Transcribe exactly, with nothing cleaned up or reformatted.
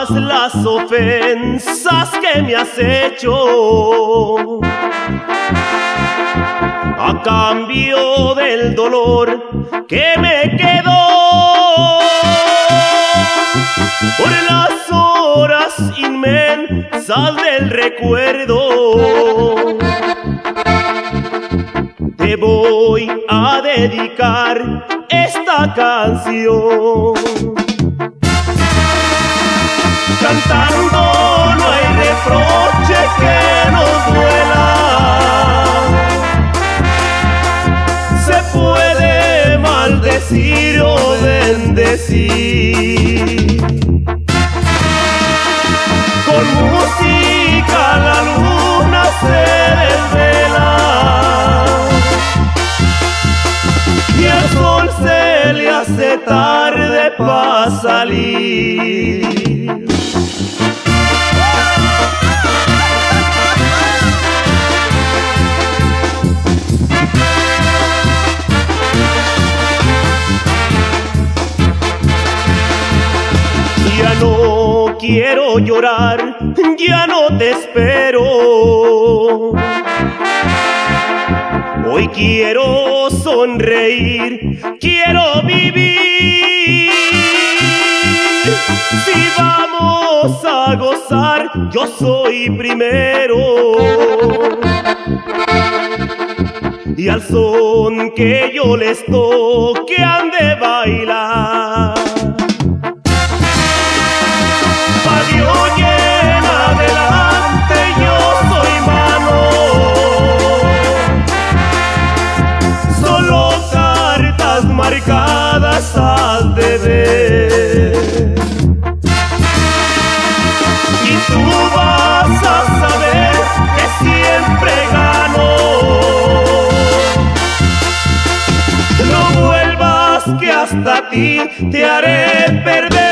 todas las ofensas que me has hecho, a cambio del dolor que me quedó por las horas inmensas del recuerdo. Te voy a dedicar esta canción. Cantando no hay reproche que nos duela, se puede maldecir o bendecir. Con música la luna se desvela y al sol se le hace tarde para salir. Ya no quiero llorar, ya no te espero. Hoy quiero sonreír, quiero vivir. Si vamos a gozar, yo soy primero. Y al son que yo les toque han de bailar. Marcadas has de ver, y tú vas a saber que siempre gano. No vuelvas que hasta a ti te haré perder.